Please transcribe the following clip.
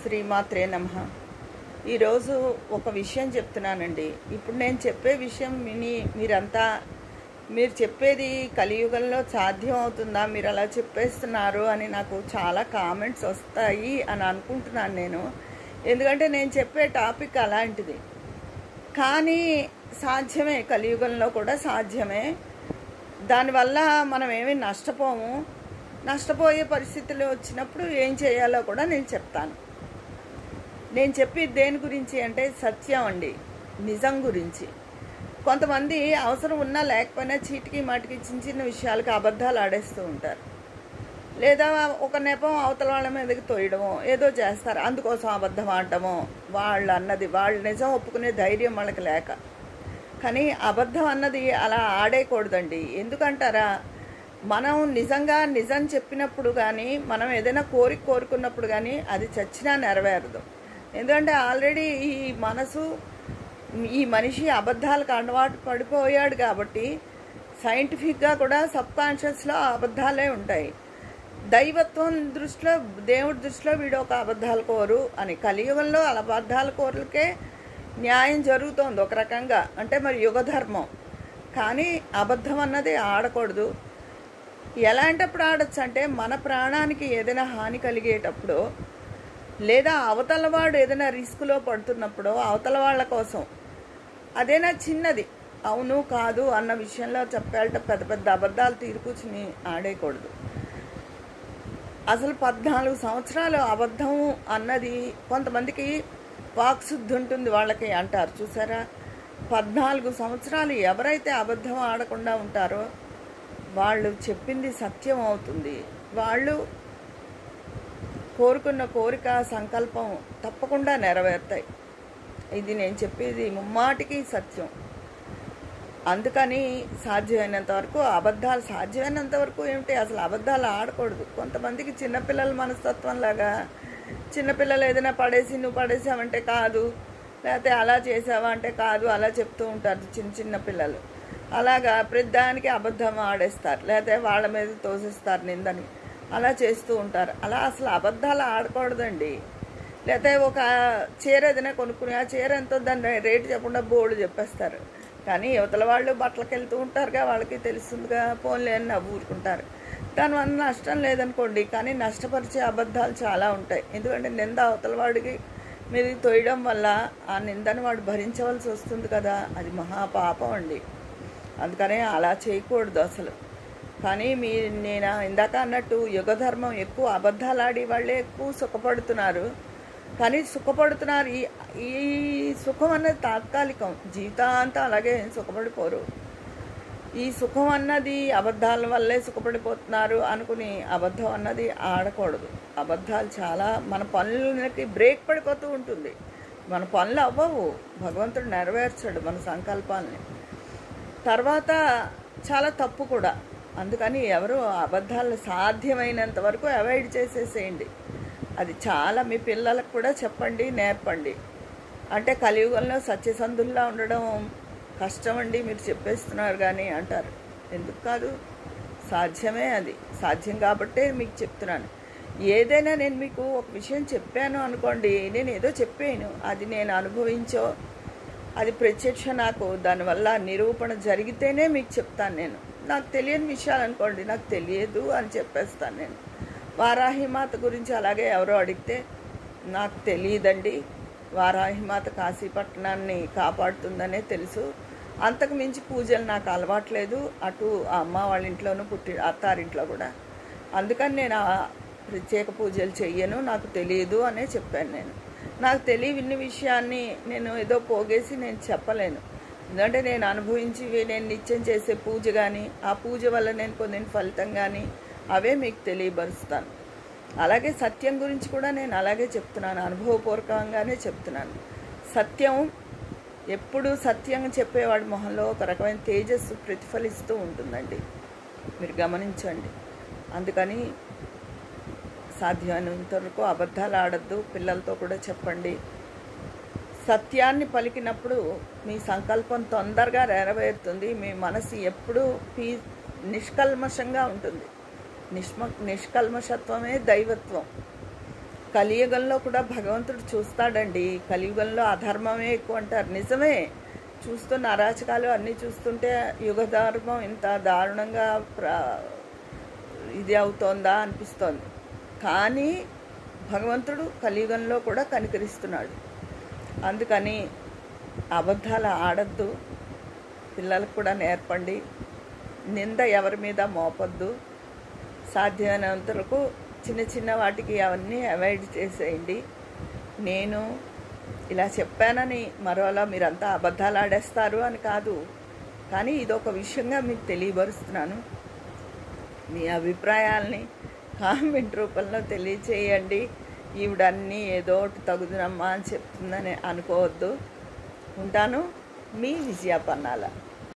శ్రీమాత్రే నమః. ఈరోజు ఒక విషయం చెప్తున్నానండి. ఇప్పుడు నేను చెప్పే విషయం విని మీరు చెప్పేది కలియుగంలో సాధ్యం అవుతుందా, మీరు అలా చెప్పేస్తున్నారు అని నాకు చాలా కామెంట్స్ వస్తాయి అని అనుకుంటున్నాను నేను. ఎందుకంటే నేను చెప్పే టాపిక్ అలాంటిది. కానీ సాధ్యమే, కలియుగంలో కూడా సాధ్యమే. దానివల్ల మనం ఏమీ నష్టపోము. నష్టపోయే పరిస్థితులు వచ్చినప్పుడు ఏం చేయాలో కూడా నేను చెప్తాను. నేను చెప్పేది దేని గురించి అంటే సత్యం అండి, నిజం గురించి. కొంతమంది అవసరం ఉన్నా లేకపోయినా చీటికి మాటికి చిన్న చిన్న విషయాలకి అబద్ధాలు ఆడేస్తూ ఉంటారు. లేదా ఒక నెపం అవతల వాళ్ళ మీదకి తోయడమో ఏదో చేస్తారు, అందుకోసం అబద్ధం ఆడటమో, వాళ్ళు నిజం ఒప్పుకునే ధైర్యం వాళ్ళకి లేక. కానీ అబద్ధం అన్నది అలా ఆడేయకూడదండి. ఎందుకంటారా, మనం నిజంగా నిజం చెప్పినప్పుడు కానీ, మనం ఏదైనా కోరుకున్నప్పుడు కానీ అది చచ్చినా నెరవేరదు. ఎందుకంటే ఆల్రెడీ ఈ మనిషి అబద్ధాలకు అలవాటు పడిపోయాడు కాబట్టి సైంటిఫిక్గా కూడా సబ్కాన్షియస్లో అబద్ధాలే ఉంటాయి. దైవత్వం దృష్టిలో, దేవుడి దృష్టిలో వీడు ఒక అబద్ధాల కోరు అని. కలియుగంలో అబద్ధాల కోరులకే న్యాయం జరుగుతోంది ఒక రకంగా. అంటే మరి యుగధర్మం. కానీ అబద్ధం అన్నది ఆడకూడదు. ఎలాంటప్పుడు ఆడచ్చు అంటే, మన ప్రాణానికి ఏదైనా హాని కలిగేటప్పుడు, లేదా అవతల వాడు ఏదైనా రిస్క్లో పడుతున్నప్పుడు అవతల వాళ్ళ కోసం అదేనా చిన్నది అవును కాదు అన్న విషయంలో చెప్పాలంటే పెద్ద పెద్ద అబద్ధాలు తీరుకూర్చుని ఆడేయకూడదు. అసలు 14 సంవత్సరాలు అబద్ధం అన్నది కొంతమందికి వాక్శుద్ధి ఉంటుంది వాళ్ళకి అంటారు చూసారా. 14 సంవత్సరాలు ఎవరైతే అబద్ధం ఆడకుండా ఉంటారో వాళ్ళు చెప్పింది సత్యం అవుతుంది. వాళ్ళు కోరుకున్న కోరిక, సంకల్పం తప్పకుండా నెరవేరుతాయి. ఇది నేను చెప్పేది ముమ్మాటికి సత్యం. అందుకని సాధ్యమైనంత వరకు అబద్ధాలు, సాధ్యమైనంత వరకు ఏమిటి, అసలు అబద్ధాలు ఆడకూడదు. కొంతమందికి చిన్నపిల్లల మనస్తత్వం లాగా, చిన్నపిల్లలు ఏదైనా నువ్వు పడేసావంటే కాదు, లేకపోతే అలా చేసావా అంటే కాదు, అలా చెప్తూ ఉంటారు చిన్న పిల్లలు. అలాగా ప్రతిదానికి అబద్ధం ఆడేస్తారు, లేకపోతే వాళ్ళ మీద తోసేస్తారు నిందని, అలా చేస్తూ ఉంటారు. అలా అసలు అబద్ధాలు ఆడకూడదండి. లేకపోతే ఒక చీర ఏదైనా కొనుక్కుని ఆ చీర ఎంతో దాని రేటు చెప్పకుండా బోర్డు చెప్పేస్తారు. కానీ యువతల వాళ్ళు బట్టలకు వెళ్తూ ఉంటారుగా, వాళ్ళకి తెలుస్తుందిగా, పోన్లే అని నవ్వుకుంటారు. దానివల్ల నష్టం లేదనుకోండి, కానీ నష్టపరిచే అబద్ధాలు చాలా ఉంటాయి. ఎందుకంటే నింద అవతల వాడికి మీదకి తోయడం వల్ల ఆ నిందను వాడు భరించవలసి వస్తుంది కదా, అది మహాపాపం అండి. అందుకనే అలా చేయకూడదు అసలు. కానీ నేను ఇందాక అన్నట్టు యుగధర్మం ఎక్కువ, అబద్ధాలు ఆడి వాళ్ళే ఎక్కువ సుఖపడుతున్నారు. కానీ సుఖపడుతున్నారు, ఈ సుఖం అన్నది తాత్కాలికం, జీవితాంతం అలాగే సుఖపడిపోరు. ఈ సుఖం అన్నది అబద్ధాల వల్లే సుఖపడిపోతున్నారు అనుకుని అబద్ధం అన్నది ఆడకూడదు. అబద్ధాలు చాలా మన పనులకి బ్రేక్ పడిపోతూ ఉంటుంది. మన పనులు అవ్వవు, భగవంతుడు నెరవేర్చాడు మన సంకల్పాలని. తర్వాత చాలా తప్పు కూడా. అందుకని ఎవరు అబద్ధాలు సాధ్యమైనంత వరకు అవాయిడ్ చేసేసేయండి. అది చాలా మీ పిల్లలకు కూడా చెప్పండి, నేర్పండి. అంటే కలియుగంలో సత్యసంధుల్లా ఉండడం కష్టం అండి, మీరు చెప్పేస్తున్నారు కానీ అంటారు. ఎందుకు కాదు, సాధ్యమే. అది సాధ్యం కాబట్టే మీకు చెప్తున్నాను. ఏదైనా నేను మీకు ఒక విషయం చెప్పాను అనుకోండి, నేను ఏదో చెప్పాను, అది నేను అనుభవించో, అది ప్రత్యక్ష నాకు దానివల్ల నిరూపణ జరిగితేనే మీకు చెప్తాను. నేను నాకు తెలియని విషయాలు అనుకోండి, నాకు తెలియదు అని చెప్పేస్తాను నేను. వారాహిమాత గురించి అలాగే ఎవరో అడిగితే నాకు తెలియదండి, వారాహిమాత కాశీపట్నాన్ని కాపాడుతుందనే తెలుసు, అంతకు మించి పూజలు నాకు అలవాట్లేదు, అటు అమ్మ వాళ్ళ ఇంట్లోనూ అత్తారింట్లో కూడా, అందుకని నేను ఆ ప్రత్యేక పూజలు చెయ్యను, నాకు తెలియదు అనే చెప్పాను నేను. నాకు తెలియని విషయాన్ని నేను ఏదో పోగేసి నేను చెప్పలేను. ఎందుకంటే నేను అనుభవించి నేను నిత్యం చేసే పూజ కానీ, ఆ పూజ వల్ల నేను పొందిన ఫలితం కానీ అవే మీకు తెలియపరుస్తాను. అలాగే సత్యం గురించి కూడా నేను అలాగే చెప్తున్నాను, అనుభవపూర్వకంగానే చెప్తున్నాను. సత్యం ఎప్పుడు సత్యంగా చెప్పేవాడి మొహంలో ఒక రకమైన తేజస్సు ప్రతిఫలిస్తూ ఉంటుందండి, మీరు గమనించండి. అందుకని సాధ్యమైనంత వరకు అబద్ధాలు ఆడద్దు. పిల్లలతో కూడా చెప్పండి. సత్యాన్ని పలికినప్పుడు మీ సంకల్పం తొందరగా నెరవేరుతుంది. మీ మనసు ఎప్పుడూ నిష్కల్మషంగా ఉంటుంది. నిష్కల్మషత్వమే దైవత్వం. కలియుగంలో కూడా భగవంతుడు చూస్తాడండి. కలియుగంలో అధర్మమే ఎక్కువ అంటారు, నిజమే. చూస్తున్న అరాచకాలు అన్నీ చూస్తుంటే యుగ ధర్మం ఇంత దారుణంగా ఇది అవుతోందా అనిపిస్తోంది. కానీ భగవంతుడు కలియుగంలో కూడా కనికరిస్తున్నాడు. అందుకని అబద్ధాలు ఆడద్దు, పిల్లలకు కూడా నేర్పండి. నింద ఎవరి మీద మోపొద్దు. సాధ్యమైనంత వరకు చిన్న చిన్న వాటికి అవన్నీ అవాయిడ్ చేసేయండి. నేను ఇలా చెప్పానని మరోలా మీరంతా అబద్ధాలు ఆడేస్తారు అని కాదు, కానీ ఇదొక విషయంగా మీకు తెలియపరుస్తున్నాను. మీ అభిప్రాయాల్ని కామెంట్ రూపంలో తెలియచేయండి. ఈవిడన్నీ ఏదో ఒకటి తగుదనమ్మా అని చెప్తుందని అనుకోవద్దు. ఉంటాను, మీ విజయ పన్నాల.